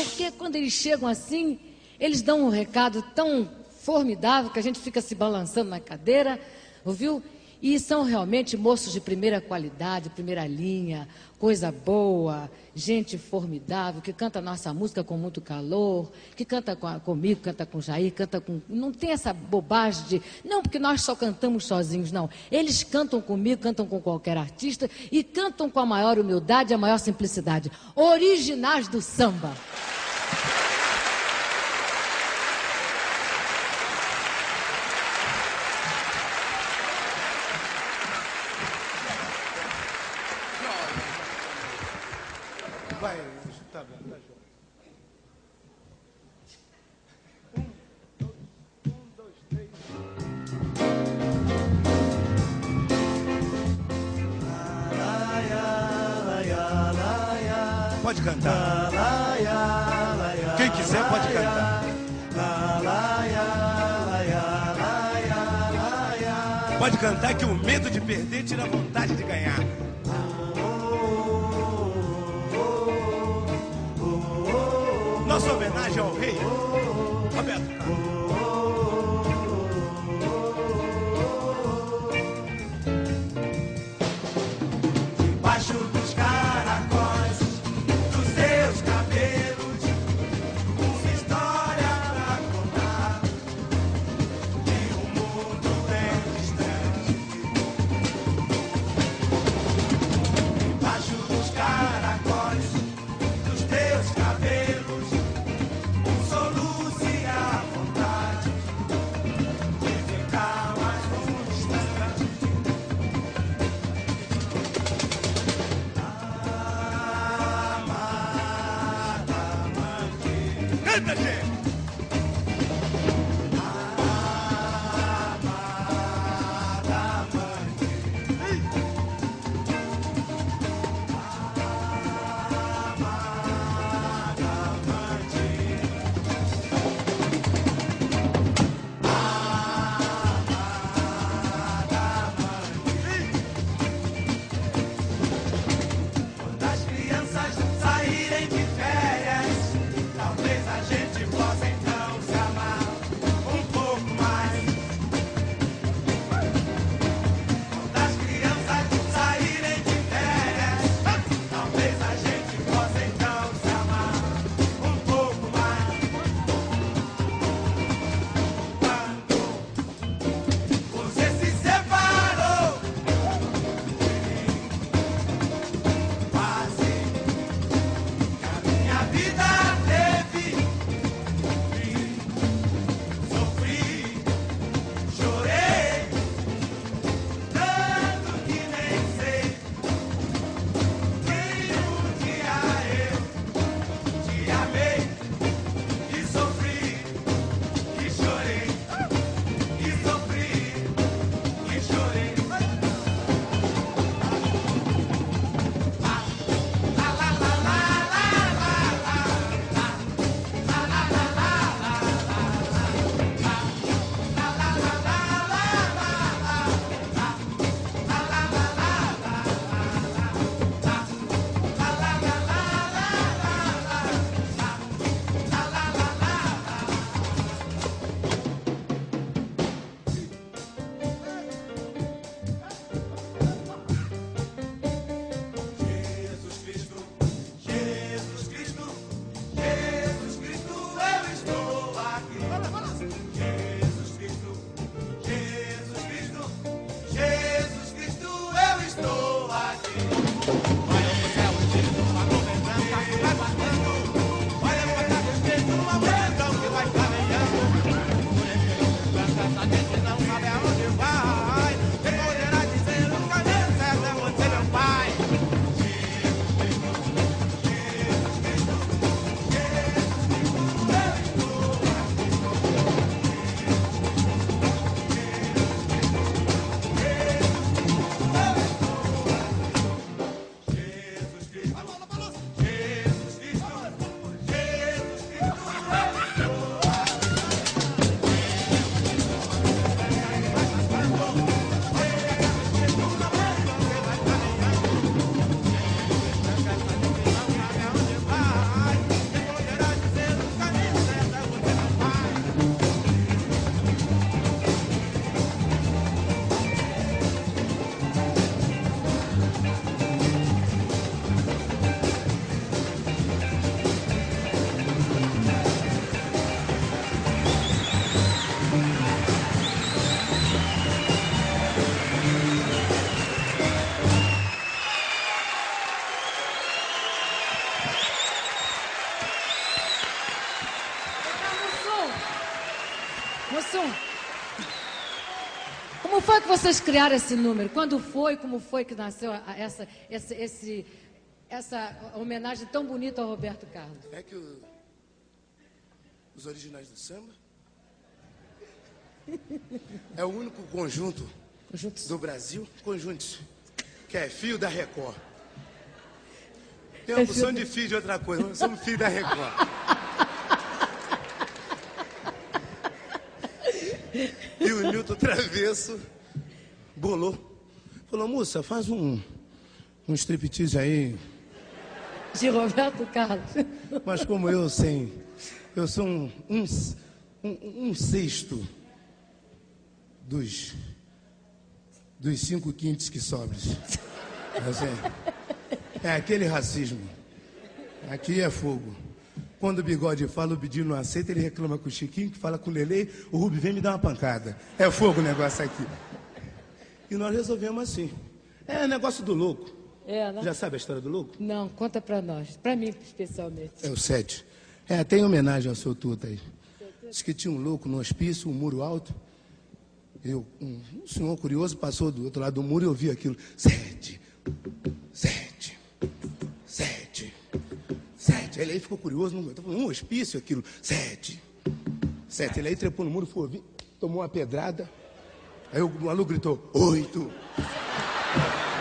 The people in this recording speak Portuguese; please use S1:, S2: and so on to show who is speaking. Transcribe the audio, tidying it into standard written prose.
S1: Porque quando eles chegam assim, eles dão um recado tão formidável que a gente fica se balançando na cadeira, ouviu? E são realmente moços de primeira qualidade, primeira linha, coisa boa, gente formidável, que canta nossa música com muito calor, que canta comigo, canta com o Jair, canta com... Não tem essa bobagem de... Não, porque nós só cantamos sozinhos, não. Eles cantam comigo, cantam com qualquer artista e cantam com a maior humildade e a maior simplicidade. Originais do samba.
S2: Vai, tá bom, tá joia. Um, dois, três. Pode cantar. Quem quiser pode cantar. Pode cantar que o medo de perder tira a vontade de ganhar. Nossa homenagem ao rei Roberto Carlos. Debaixo dos caracóis dos seus cabelos, uma história pra contar de um mundo bem distante. Debaixo dos caracóis dos teus cabelos, canta, gente! Quando as crianças saírem de férias, talvez a gente possa
S1: Moção, como foi que vocês criaram esse número? Quando foi, como foi que nasceu essa homenagem tão bonita ao Roberto Carlos?
S2: É que os originais do samba é o único conjunto do Brasil, conjuntos, que é fio da Record. Tem uma opção de fio de outra coisa, nós somos fio da Record. E o Nilton Travesso bolou. Falou, moça, faz um striptease aí.
S1: De Roberto Carlos.
S2: Mas como eu sou um sexto dos 5 quintos que sobres. É aquele racismo. Aqui é fogo. Quando o Bigode fala, o Bidinho não aceita, ele reclama com o Chiquinho, que fala com o Lelê, o Rubi vem me dar uma pancada. É fogo o negócio aqui. E nós resolvemos assim. É negócio do louco.
S1: É, né?
S2: Já sabe a história do louco?
S1: Não, conta pra nós. Pra mim, especialmente.
S2: É o 7. Tem homenagem ao seu Tuta aí. Diz que tinha um louco no hospício, um muro alto. Um senhor curioso passou do outro lado do muro e eu vi aquilo. 7. 7. 7. 7. Ele aí ficou curioso, não aguentou. Um hospício, aquilo. 7. 7. Ele aí trepou no muro, foi ouvir, tomou uma pedrada. Aí o maluco gritou, 8.